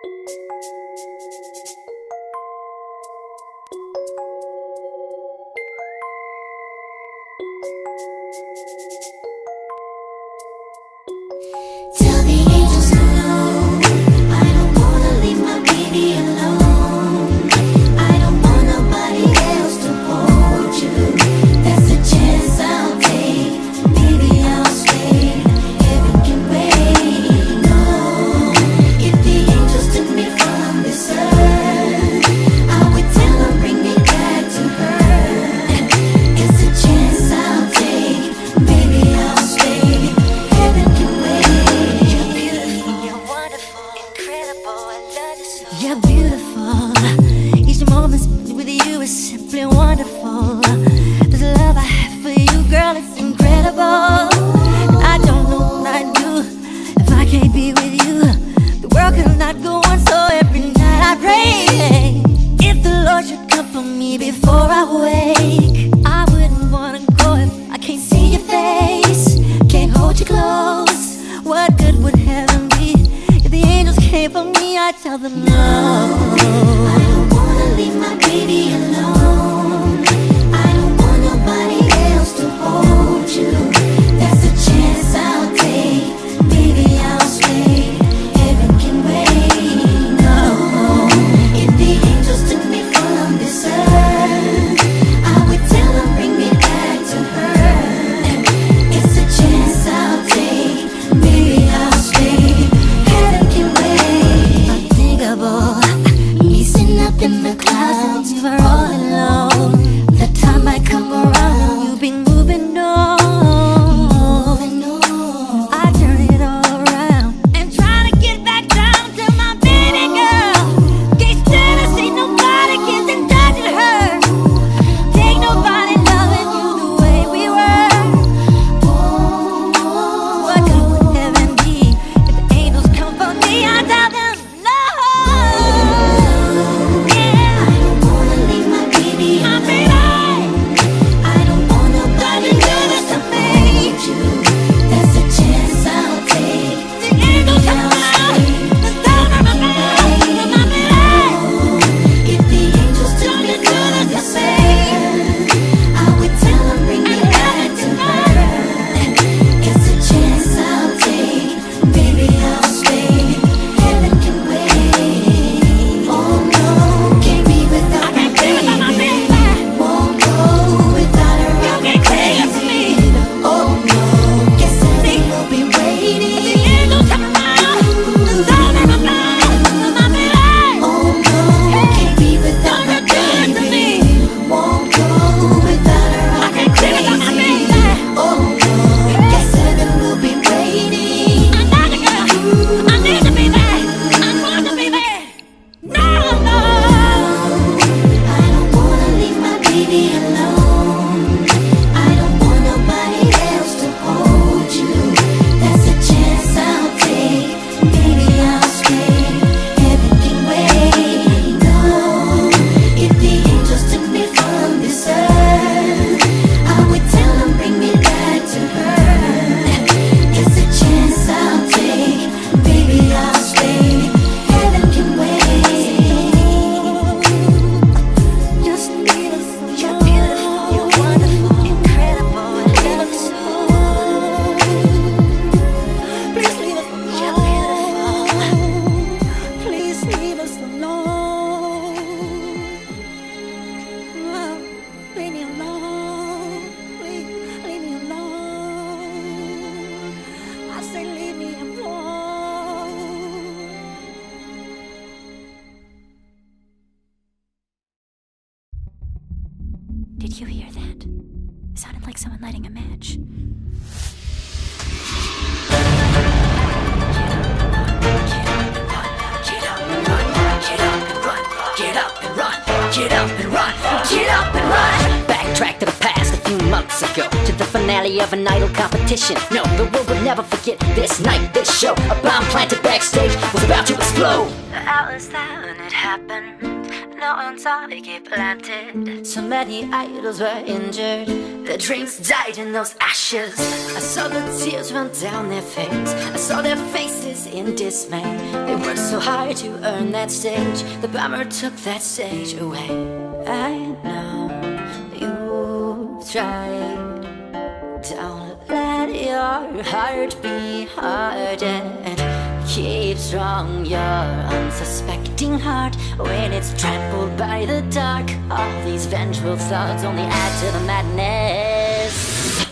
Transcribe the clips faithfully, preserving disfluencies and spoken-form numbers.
You're beautiful. Each moment with you is simply wonderful. This love I have for you, girl, it's incredible. I don't know what I'd do if I can't be with you. The world could not go on, so every night I pray. If the Lord should come for me before I wake, I wouldn't wanna go if I can't see your face, can't hold you close. What good would heaven be if the angels came for me? I tell them no. I don't wanna leave my baby alone. I don't want nobody else to hold you. That's a chance I'll take. Baby, I'll stay. Heaven can wait. No. If the angels took me from this earth, I would tell them bring me back to her. It's a chance I'll take. Baby, I'll stay. Heaven can wait. Unthinkable, me sitting up in the clouds, you are all alone. The time might come around and you've been moving on. Moving on. I turn it all around and try to get back down to my baby girl. Can't stand to see nobody kissing, touching her. Ain't nobody loving you the way we were. What good would heaven be if the angels come for me? I tell them no. Yeah. I don't wanna leave my baby alone. I don't want nobody do this to me. That's a chance I'll take. The angels come out, the stars are my baby. If the angels took me to the same, I would tell them bring me back to her. It's a chance I'll take. Baby, I'll stay. Heaven can wait. Oh no, can't be without my baby. Won't go without her. I'll get crazy. Oh no, guess heaven will be waiting. The angels come around, the stars are my baby. Oh no, can't be without my baby. Won't go without her. I'll get crazy. Oh no, guess heaven will be waiting. I'm not a girl. I need to be there. I want to be there. No, no. I don't wanna leave my baby alone. I don't want nobody else to hold you. That's a chance I'll take. Baby, I'll stay. Heaven can wait. No. If the angels took me from this earth, I would tell them bring me back to her. It's a chance I'll take. Baby, I'll stay. Heaven can wait. Just leave us alone. You're beautiful, you're wonderful, incredible, I love you so. Please leave us alone. You're beautiful. Please leave us alone. No, leave me alone. Please leave me alone. I say leave me alone. Did you hear that? It sounded like someone lighting a match. Get up and run, get up and run, get up and run, get up and run, get up and run. Backtrack to the past a few months ago, to the finale of an idol competition. No, the world will never forget this night, this show. A bomb planted backstage was about to explode. The hours that when it happened, ignorance of it get planted. So many idols were injured, their dreams died in those ashes. I saw the tears run down their face, I saw their faces in dismay. They worked so hard to earn that stage, the bomber took that stage away. I know you've tried, don't let your heart be hardened. Keep strong your unsuspecting heart when it's trampled by the dark. All these vengeful thoughts only add to the madness.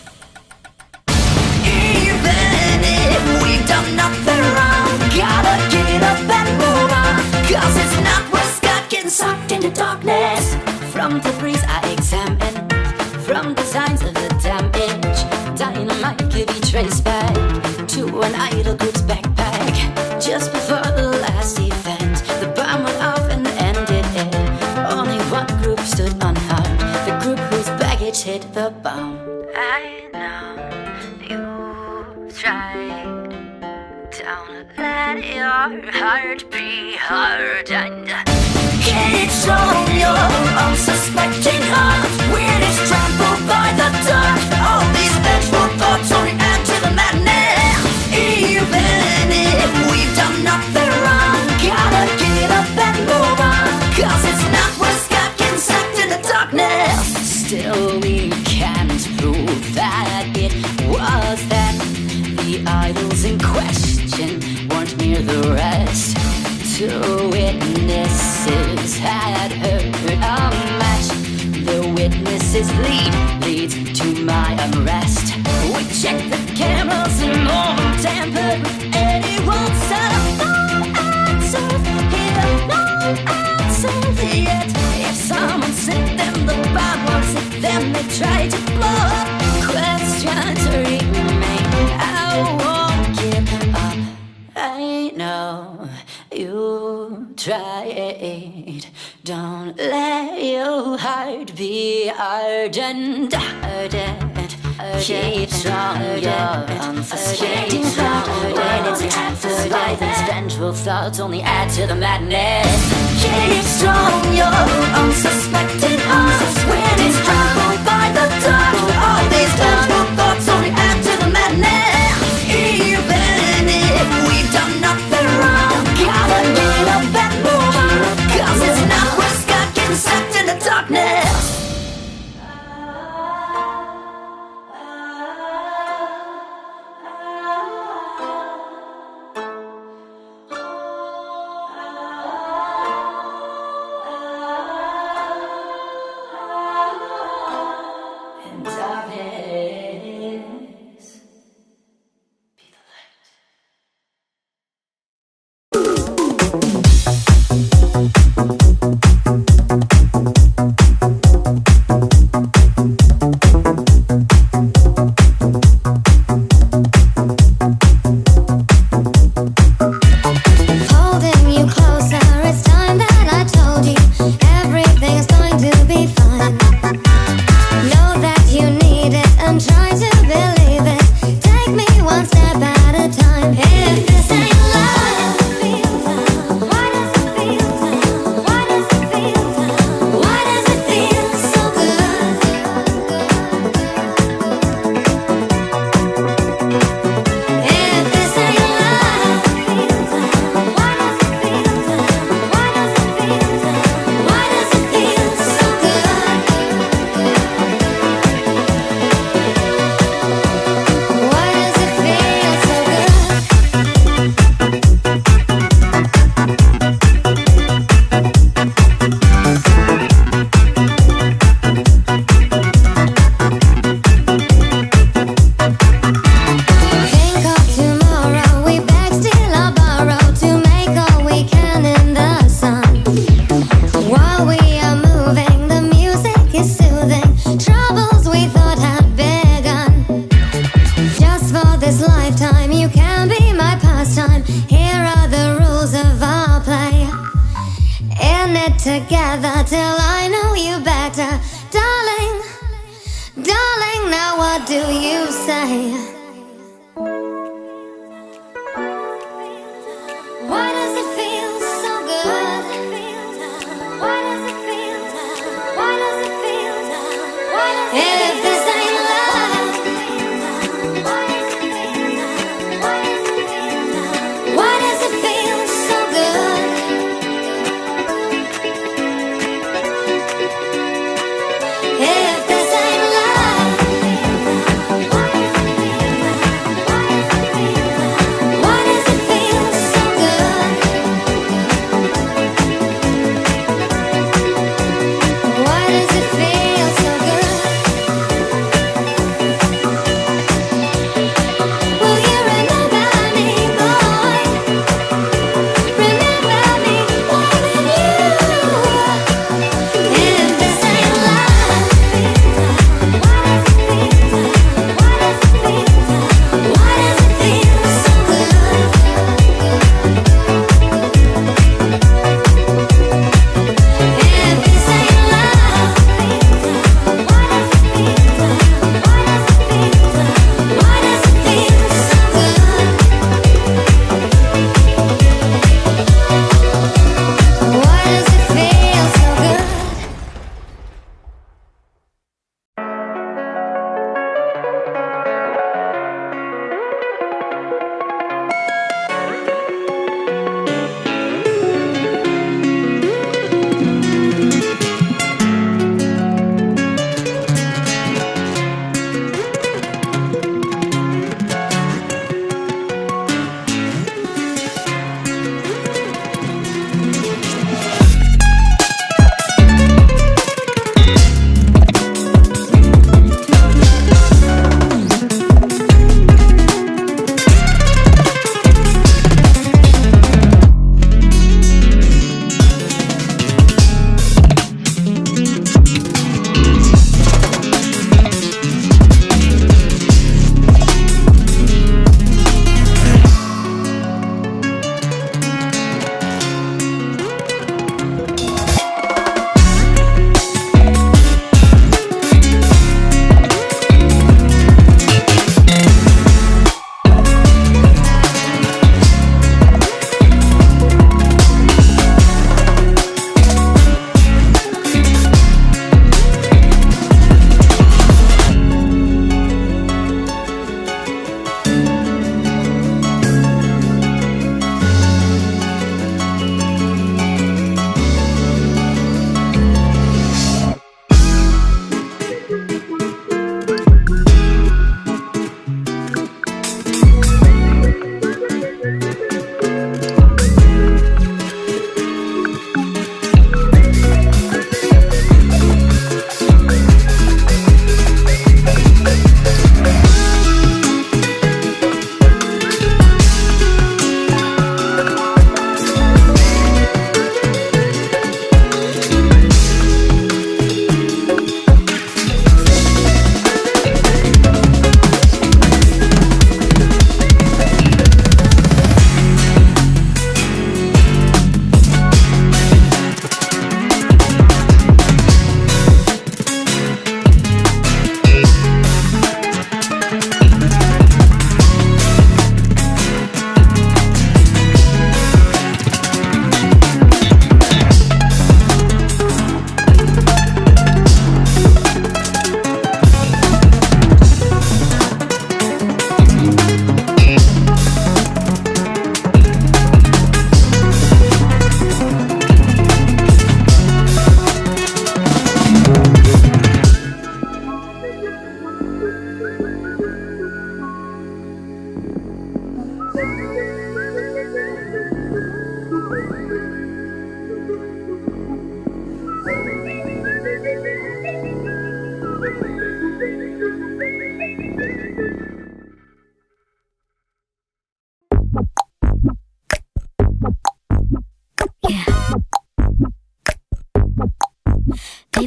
Even if we've done nothing wrong, gotta get up and move on, cause it's not worth God getting sucked into darkness. From the breeze I examine, from the signs of the damage, dynamite could be traced back to an idol group's backpack. Just before the last event, the bomb went off and ended it. Only one group stood unharmed, the group whose baggage hit the bomb. I know you've tried, don't let your heart be hardened. Keep strong your unsuspecting heart when it's trampled by the dark. All these vengeful thoughts only add to the madness. Even if we've done nothing wrong, gotta get up and move on, cause it's not worth God getting sucked into darkness. Still we can't prove that it was them. The idols in question weren't near the rest. Two witnesses had heard a match. The witnesses lead leads to my arrest. We checked the cameras and more tampered with anyone's cell. No answers here, no answers yet. If someone sent them the bomb, was it them they tried to blow up? Questions remain, I won't give up. I know you tried, don't let your heart be ardent, ardent. Keep strong your unsuspecting heart when it's trampled by these vengeful thoughts only add to the madness. Keep strong your unsuspecting heart when it's trampled by the dark. All these vengeful thoughts only add to the madness. Even if we've done nothing wrong, gotta get up and move on, cause it's not worth God getting sucked into darkness. Together till I know you better, darling, darling, now what do you say? Why does it feel so good? Why does it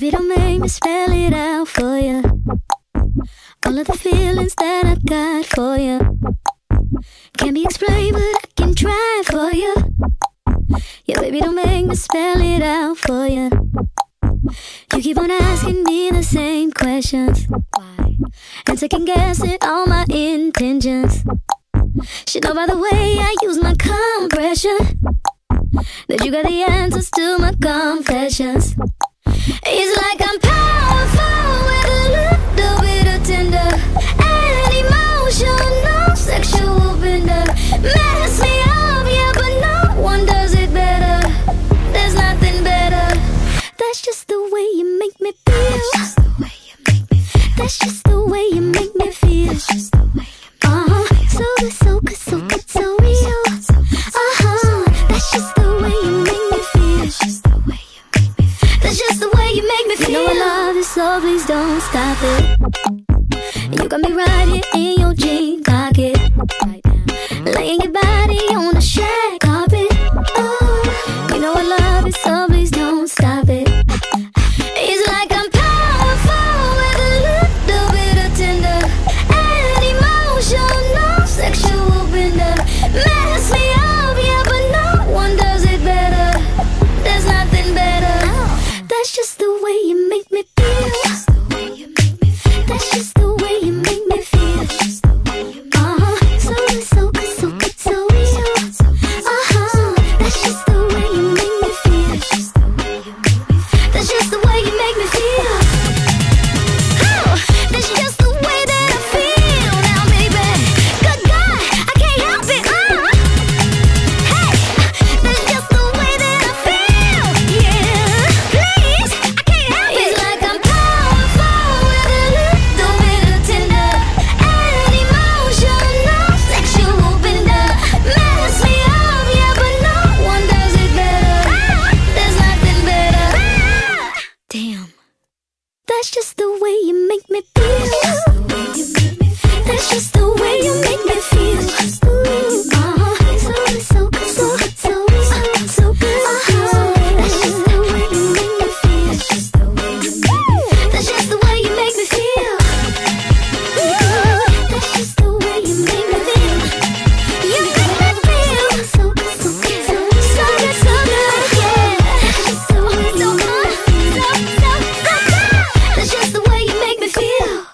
Baby, don't make me spell it out for you. All of the feelings that I got for you can't be explained, but I can try for you. Yeah, baby, don't make me spell it out for you. You keep on asking me the same questions, why? And second guessing all my intentions. Should know by the way I use my compression that you got the answers to my confessions. It's like I'm powerful with a little bit of tender and emotional, sexual bender. Mess me up, yeah, but no one does it better. There's nothing better. That's just the way you make me feel. That's just the way you make me feel. Uh-huh. So good, so good, so good, so real. Uh-huh. That's just the way you make me feel. That's just the way you make me feel. You know I love you, so please don't stop it. You got me right here in your jean pocket, laying your body on the shag carpet. Oh, you know I love you, so please don't stop it. It's like I'm powerful with a little bit of tender and emotional, sexual bender. Mess me up, yeah, but no one does it better. There's nothing better. That's just the way you make me feel. That's just the way you make me feel. Uh-huh. So good, so good, so good, so real. Uh-huh. That's just the way you make me feel. That's just the way you make me feel. Oh, that's just the way that I feel now, baby. Good God, I can't help it. Uh. Hey, that's just the way that I feel. Yeah, please, I can't help it. It's like I'm powerful with a little bit of tender and emotional, sexual bender. Mess me up, yeah, but no one does it better. There's nothing better. Damn. That's just the way you make me feel. That's just the way you make me feel. Uh-huh. So good, so good, so good, so good, so good. Uh-huh. That's just the way you make me feel. That's just the way you make me feel. That's just the way you make me feel. You make me feel so good, so good, so good, so good, so good. Yeah. That's just the way you make me feel. So, so, so good. That's just the way you make me feel.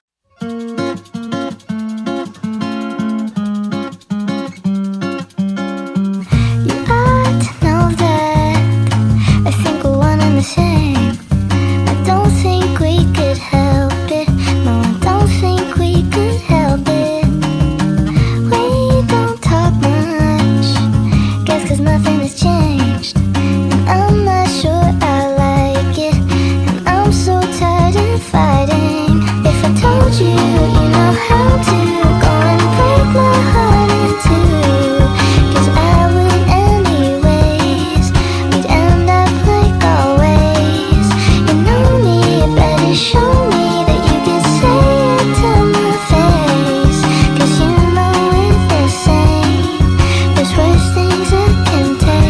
You ought to know that I think we're one and the same. I don't think we could help it. No, I don't think we could help it. We don't talk much, guess 'cause nothing has changed. And I'm not sure I like it, and I'm so tired of fighting. If I told you, you know how to go and break my heart in two, 'cause I would anyways. We'd end up like always. You know me, you better show me that you can say it to my face, 'cause you know it's the same. There's worse things I can take.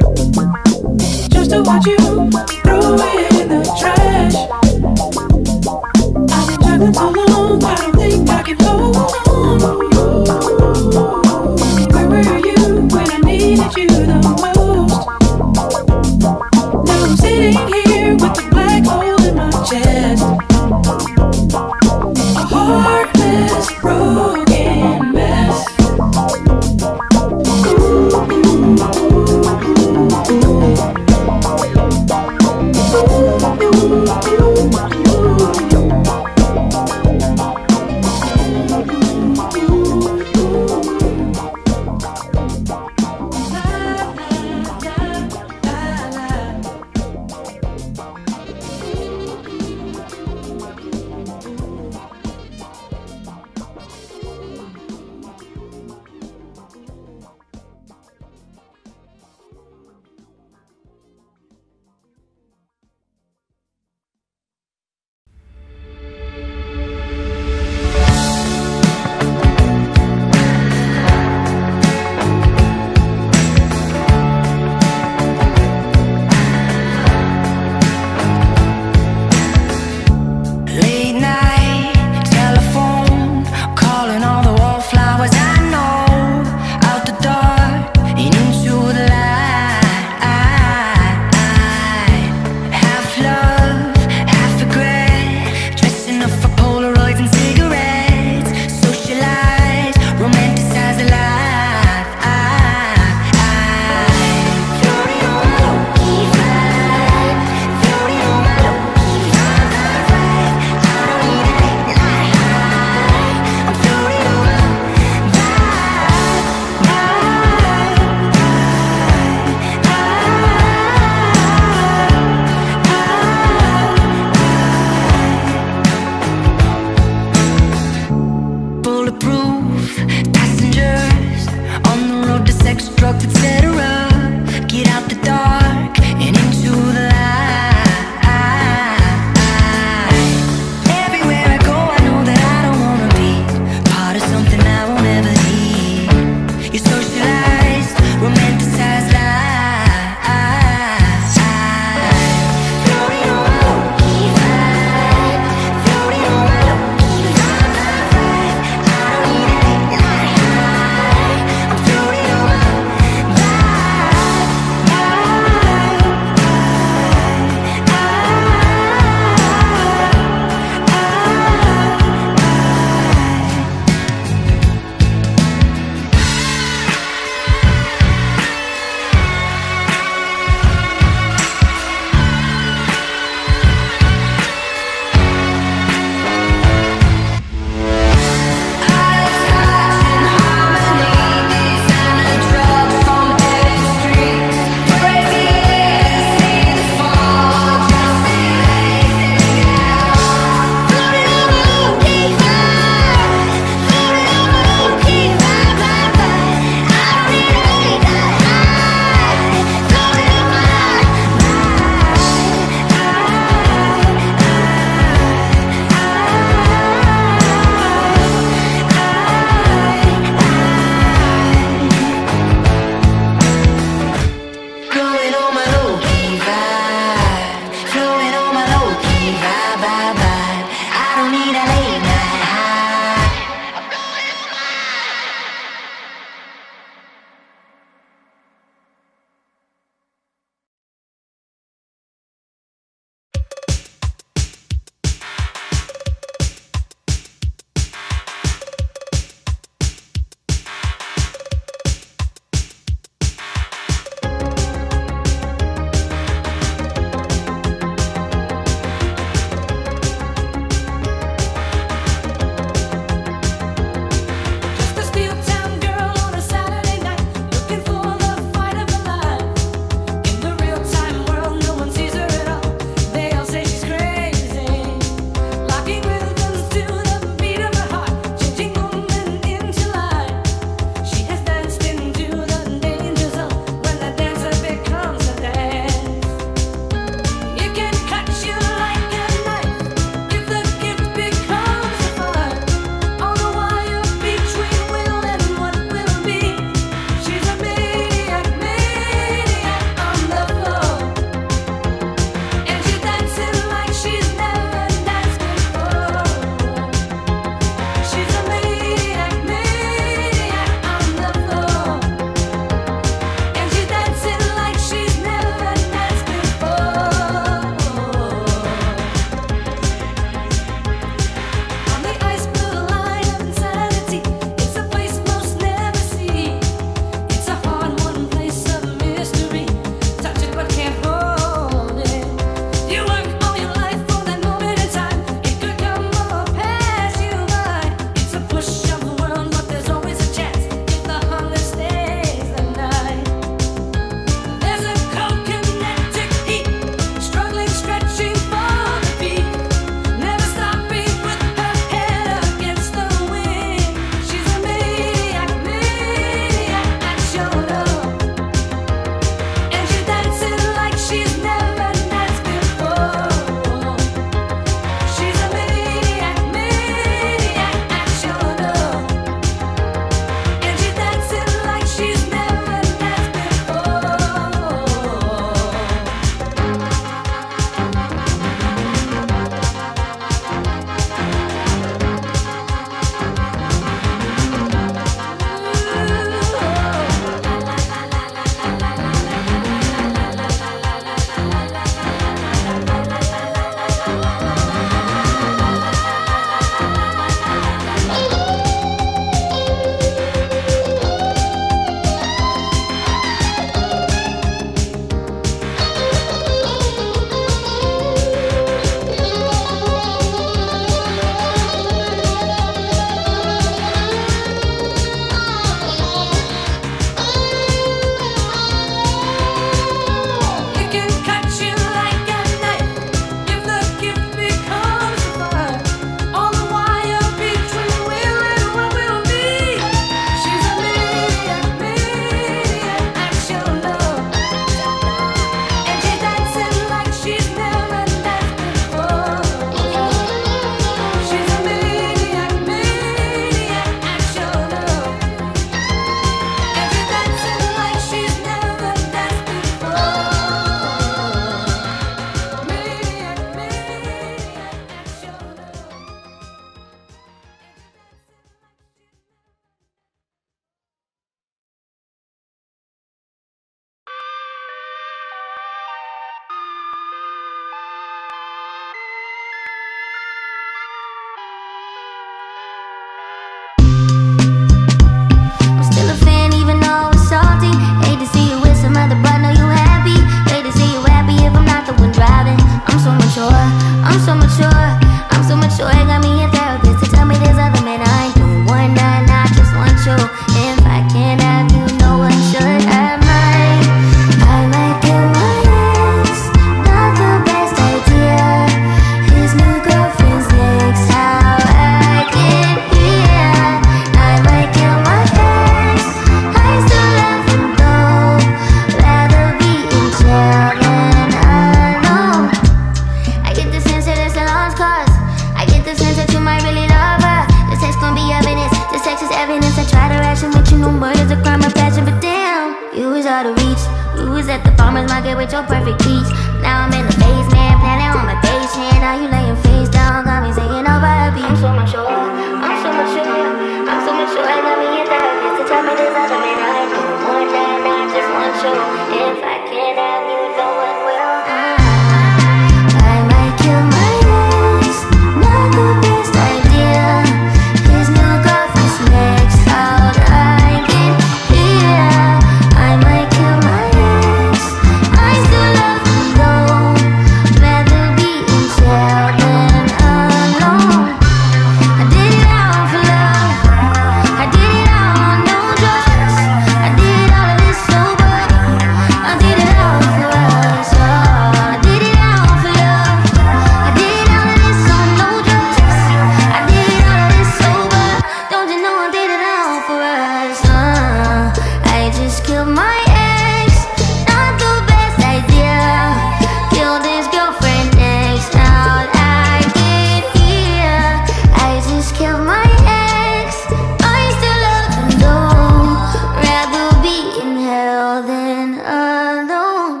at the farmer's market with your perfect peach. Now I'm in the basement, planning on vacation. Now you laying face down, got me singing over a beat. I'm so much sure, I'm so much sure, I'm so much sure. I got me in therapist to tell me this other man I do more than I just want you. If I can't have you, no one will. I might kill my ex, not the best idea. His new girlfriend's next, how'd I get here? I might kill my ex, I still love him though. Rather be in jail than alone. I did it all for love, I did it all on no drugs. I did all of this sober, I did it all for us. Oh, I did it all for love, I did all of this on no drugs. I did all of this sober, don't you know I did it all for us. uh, I just killed my ex, not the best idea. Killed his girlfriend next, how'd I get here? I just killed my ex, I still love him though. Rather be in hell than alone.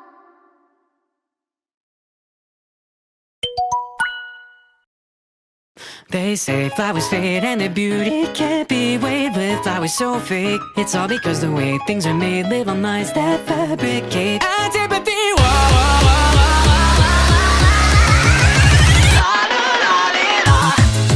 They say flowers fade and their beauty can't be weighed with flowers so fake. It's all because the way things are made live on lines that fabricate antipathy. Whoa, whoa, whoa, whoa, whoa, whoa. La, la, la, la,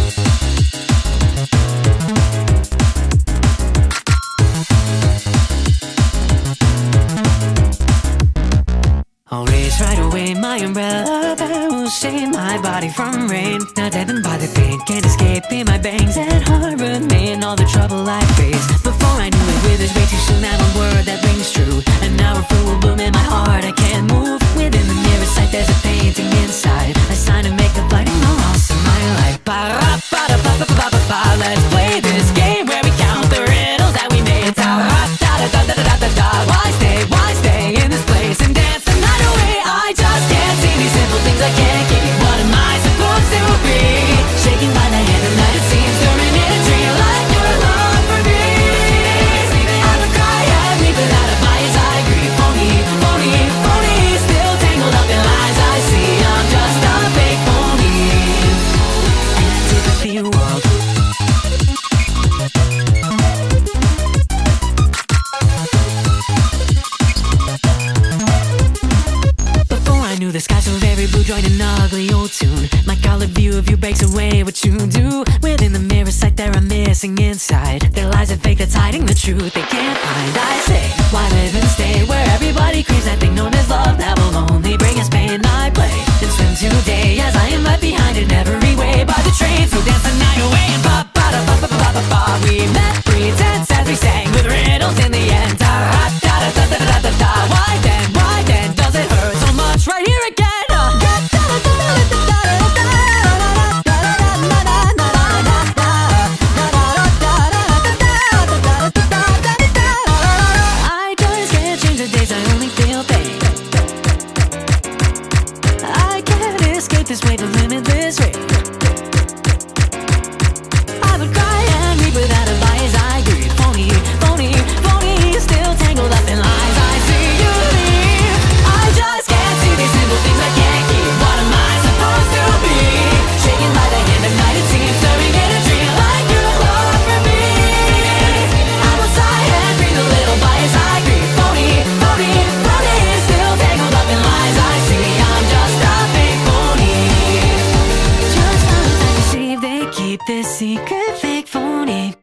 la. I'll raise right away my umbrella that will shade my body from rain. Not deadened by the pain, can't escape in my bangs and heart remain all the trouble I face. Before I knew it, withers way too soon. That one word that rings true. An hour full boom in my heart, I can't move. Within the nearest sight, there's a painting inside, a sign to make the lighting the loss in my life. Ba-ra-ba-da-ba-ba-ba-ba-ba. Let's play this game where we count the riddles that we made. Ta-ra-da-da-da-da-da-da-da. Why stay, why stay in this place and dance the night away? I just can't see these simple things I can't keep. What am I supposed to be? Shaken by the hand of night, it seems turning in a dream like your love for me. I would cry and weep without a bias. I agree. Phony, phony, phony. Still tangled up in lies I see. I'm just a fake phony. Antipathy world. Before I knew the sky so very blue, joined an ugly old tune. My colored view of you breaks away what you do. Within the mirror sight there I'm missing inside. There lies a fake that's hiding the truth they can't find. I say, why live and stay where everybody craves that thing known as love that will only bring us pain? I play and swim today as I am left behind in every way by the train. So dance the night away and ba ba da ba ba ba ba ba. We met pretense as we sang with riddles in the end. Da da da da da da da da. Why then, why then does it hurt so much right here again? I just can't change the days, I only feel pain. I can't escape this way, the limitless rate. I would cry and weep without a bias. I agree. Phony, phony, phony. Still tangled up in lies. I see you leave. I just can't see these simple things I can't keep. What am I supposed to be? Shaken by the hand of night, it seems serving in a dream like your love for me. I will sigh and breathe a little bias. I agree. Phony, phony, phony. Still tangled up in lies. I see. I'm just a fake phony. Just as I deceive, they keep this secret fake phony.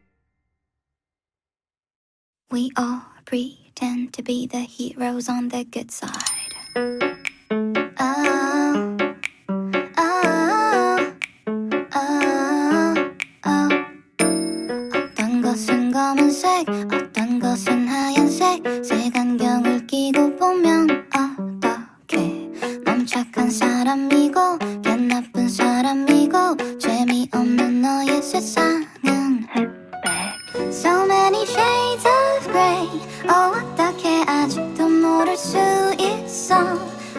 We all pretend to be the heroes on the good side. Oh, oh, oh, oh. 어떤 것은 검은색, 어떤 것은 하얀색. 색안경을 끼고 보면 어떡해. 넌 착한 사람이고 걔 나쁜 사람이고 재미없는 너의 세상은 흑백. So many shades of grey. Oh 어떻게 아직도 모를 수 있어.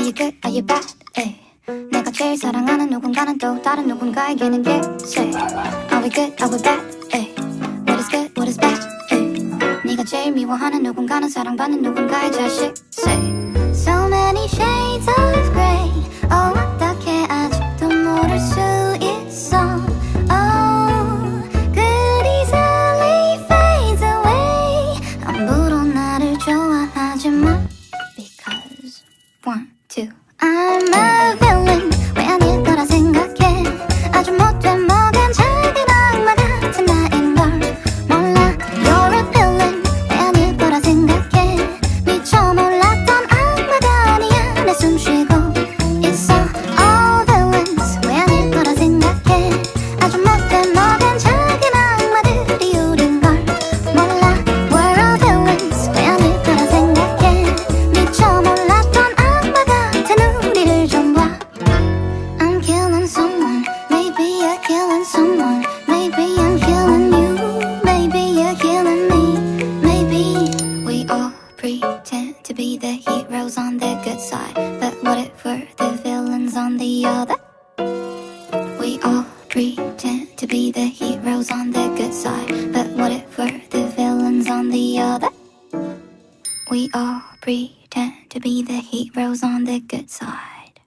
you good? Are you bad? Ay. 내가 제일 사랑하는 누군가는 또 다른 누군가에게는 yes. Are we good? Are we bad? Ay. What is good? What is bad? Ay. 네가 제일 미워하는 누군가는 사랑받는 누군가의 자식. Say. So many shades of grey. Oh, 어떻게 아직도 모를 수 있어? Oh, good easily fades away. 함부로 나를 좋아하지 마. Because one, two. I'm a villain. 왜 아닐 거라 생각해. 아주 못된 먹은 작은 악마 같은 나인 걸 몰라. You're a villain. 왜 아닐 거라 생각해. 미처 몰랐던 악마가 아니야. 내 숨 쉬고 있어. All villains. 왜 아닐 거라 생각해. 아주 못된 먹은 작은 악마들이 우린 걸 몰라. We're all villains. 왜 아닐 거라 생각해. 미처 몰랐던 악마 같은 우리를 좀 봐. I'm killing someone. Maybe you're killing someone. Maybe I'm killing you. Maybe you're killing me. Maybe we all pretend to be the heroes on the good side. But what if we're the villains on the other? We all pretend to be the heroes on the good side. But what if we're the villains on the other? We all pretend to be the heroes on the good side.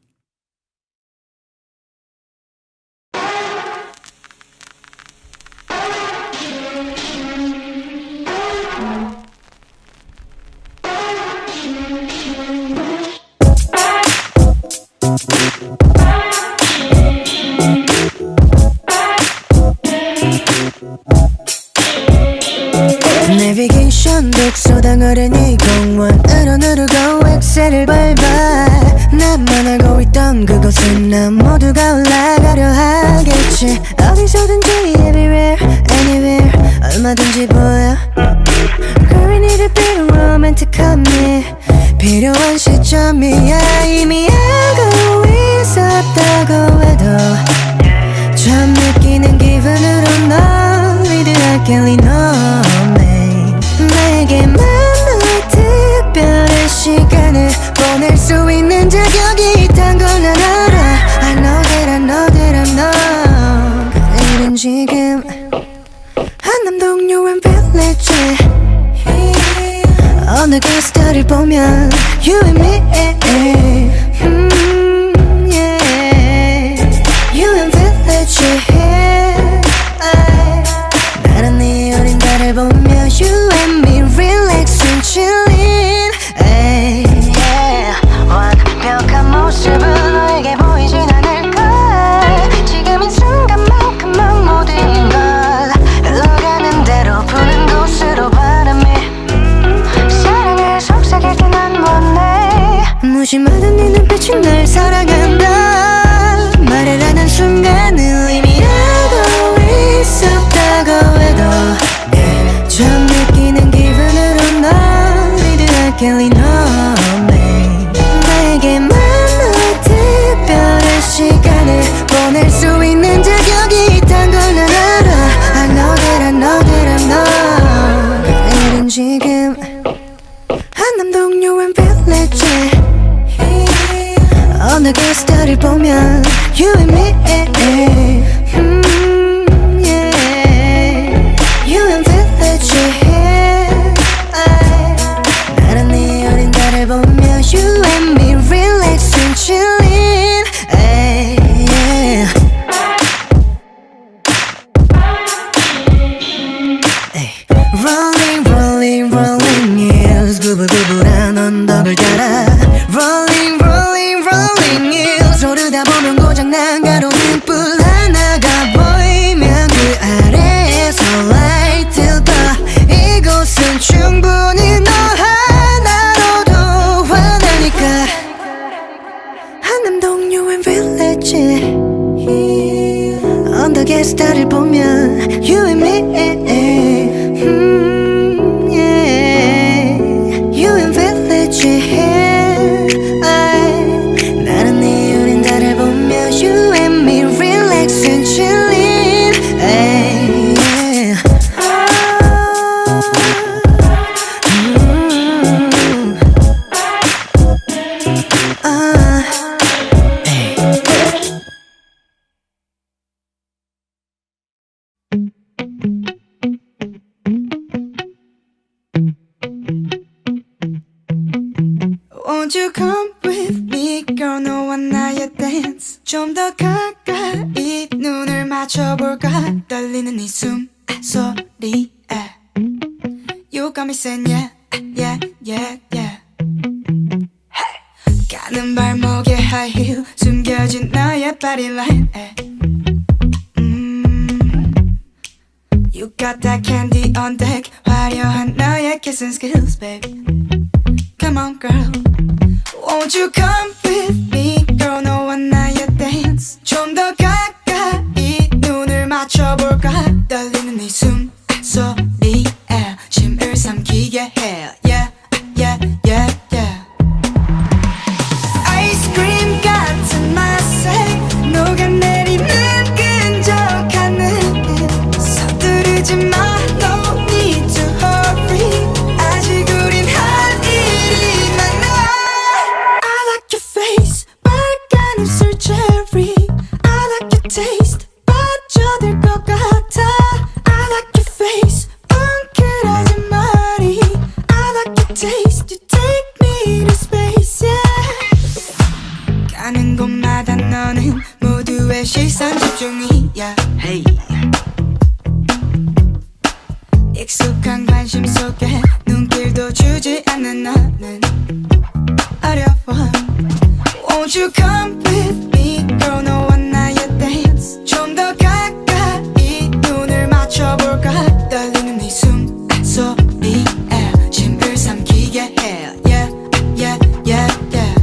내비게이션 독서당 어린이 공원으로 누르고 엑셀을 밟아. 나만 알고 있던 그곳은 난 모두가 올라가려 하겠지. 어디서든지 everywhere anywhere 얼마든지 보여. Girl we need to be romantic함이 필요한 시점이야. 이미 알고 있었다고 해도 처음 느끼는 기분으로 널 리드할게 lean on me. 내게만 너의 특별한 시간을 보낼 수 있는 자격이 있단 걸 난 알아. I know that I know that I know. 그 일은 지금 한남 동료엔 빌리지. 어느 그 스타를 보면 You and me mm, yeah. You and village 나는 네 어린 달을 보며 You and me relaxing chilling ay, yeah. 완벽한 모습은 너에게 보이진 않을걸. 지금 이 순간만큼만 모든 걸 흘러가는 대로 푸는 곳으로 바람이 사랑을 속삭일 때 난 원해. 무심하던 네 눈빛이 날 사랑한다 말을 하는 순간을 이미 알고 있었다고 해도 처음 느끼는 기분으로 널 리드할게 lean on me. 내게만 너의 특별한 시간을 보낼 수 있는 자격이 있단 걸 난 알아. I know that I know that I know. 그 일은 지금 한남 동료엔 빌리지. 어느 그 스타를 보면 You and me mm, yeah. You and village 나는 네 어린 달을 보며 You and me relaxing chilling ay, yeah. ay. Rolling rolling rolling hills 구불구불한 언덕을 따라 Rolling rolling rolling hills 오르다 보면 고장난 가로등 뿔 하나가 보이면 그 아래에서 light 더 이곳은 충분히 너 하나로도 환하니까. 한남 동료엔 village 언덕의 스타를 보면 You and me mm, yeah. You and village 나는 네 어린 달을 보며 You and me relaxing chilling ay, yeah. mm, uh. Won't you come with me girl 너와 나의 dance 좀 더 가까이 눈을 맞춰볼까 떨리는 이 숨소리에 You got me saying yeah yeah yeah yeah hey. 가는 발목에 high heel 숨겨진 너의 body line mm. You got that candy on deck 화려한 너의 kissing skills baby Come on girl Won't you come with me girl 너와 나의 dance 좀 더 가까이 눈을 맞춰볼까 떨리는 이 숨소리에 심을 삼키게 해 Yeah yeah yeah yeah 아이스크림 같은 맛에 녹아내리는 끈적한 느낌 서두르지 마 No need to hurry 아직 우린 할 일이 많아 I like your face 빨간 입술 cherry I like your taste 빠져들 것 같아 I like your face 뭉클하지 말이 I like your taste You take me to space yeah 가는 곳마다 너는 모두의 시선 집중이야 Hey 익숙한 관심 속에 눈길도 주지 않는 너는 어려워 Won't you come with me girl 너와 나의 dance 좀 더 가까이 눈을 맞춰볼까 떨리는 이 숨소리에 심을 삼키게 해 Yeah yeah yeah yeah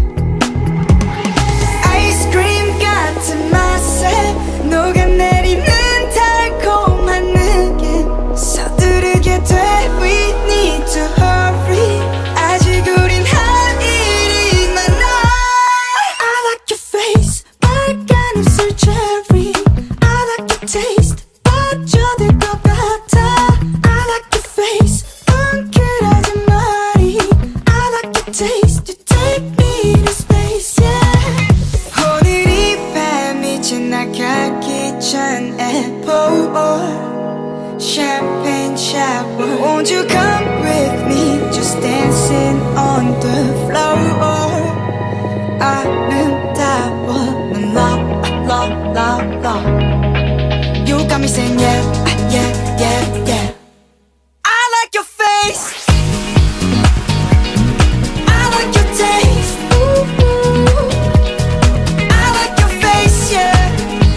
아이스크림 같은 맛에 녹아내리는 달콤한 느낌 서두르게 돼 We need to hurry 아직 우린 할 일이 많아 I like your face 빨간 입술 cherry I like your taste 빠져들 것 같아 I like your face 뭉클하지 말이 I like your taste You take me to space yeah 오늘 이 밤이 지나가기 전에 pour champagne shower Won't you come with me just dancing on the floor 아름다워 넌 love love love love You got me saying yeah yeah yeah yeah I like your face I like your taste ooh, ooh. I like your face yeah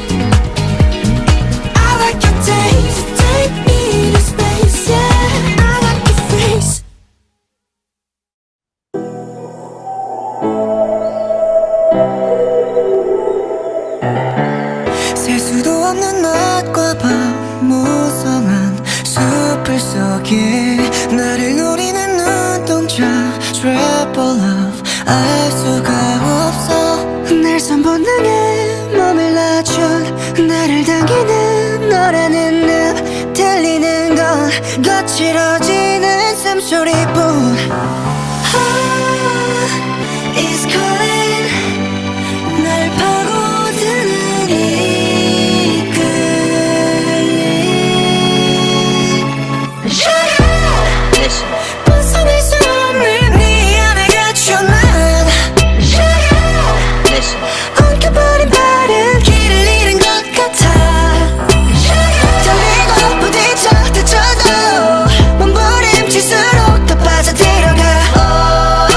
I like your taste Take me to space yeah I like your face 셀 수도 없는 낮과 밤 무성한 숲을 속에 나를 노리는 눈동자 Triple love 알 수가 없어 날 선본능에 몸을 낮춘 나를 당기는 너라는 늪 들리는 건 거칠어지는 숨소리뿐 Heart is calling 날 파고드는 이끌림 벗어날 수 없는 네 안에 갇혀 난 엉켜버린 발은 길을 잃은 것 같아 달리고 부딪혀 다쳐도 몸부림칠수록 더 빠져들어가 oh.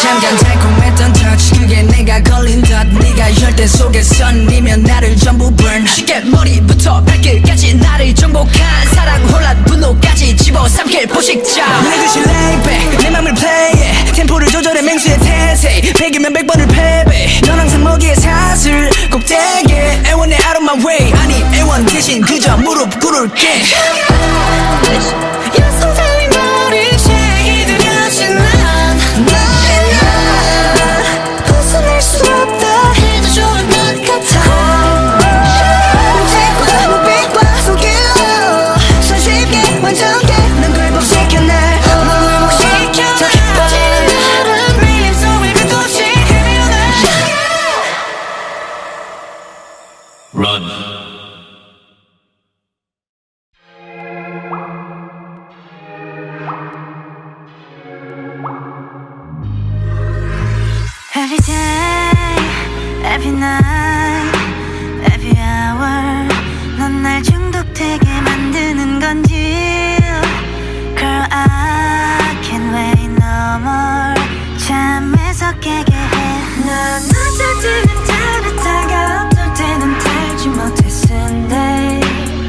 잠깐 달콤했던 touch 그게 내가 걸린 듯 네가 열대 속에 선이면 나를 전부 burn 쉽게 머리부터 발끝까지 나를 정복한 사랑 혼란 분노까지 집어삼킬 포식자 내 듯이 lay back 내 맘을 play it 템포를 조절해 맹수의 태세 백이면 백 번을 패배 넌 항상 먹이의 사슬 꼭대기에 애원해 out of my way 아니 애원 대신 그저 무릎 꿇을게 여성다운 머리채 이들여진 난 너의 난 벗어날 수 없다 해도 좋을 것 같아 빛과 무빛과 손길로 손쉽게 완전게 난 굴복시켜 날 굴복시켜 더 깊어지는 나를 매일 속을 끝없이 헤매어나 Run. Every day, every night, every hour 넌 날 중독되게 만드는 건지 Girl, I can't wait no more 잠에서 깨게 해 난 어쩔 때는 달았다가 어떨 때는 달지 못해 Sunday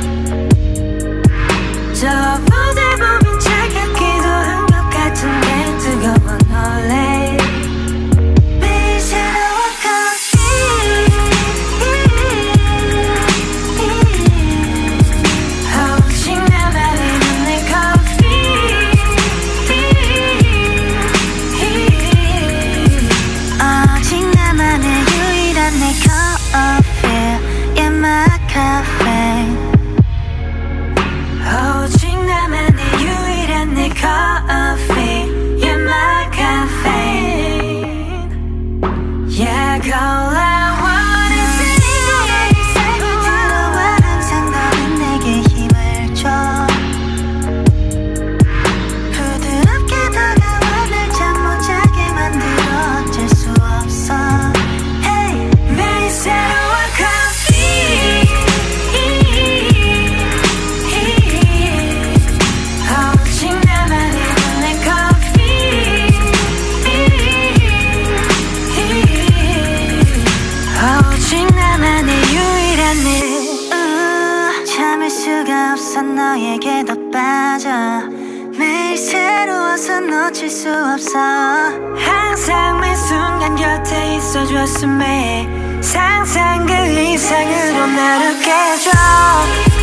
저보다 보면 차갑기도 한 것 같은데 뜨거운 올레 너에게 더 빠져 매일 새로워서 놓칠 수 없어 항상 매 순간 곁에 있어줬음에 상상 그 이상으로 나를 깨줘